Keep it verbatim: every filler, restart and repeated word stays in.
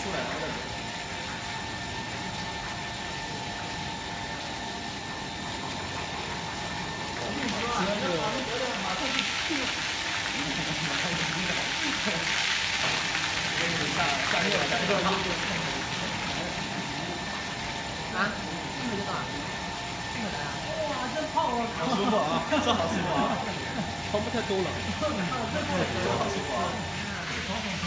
出来了。下下一个，下一个。啊？这么就到？这么来啊？哇，这泡啊！好舒服啊，这好舒服啊，泡不太多了。这好舒服啊。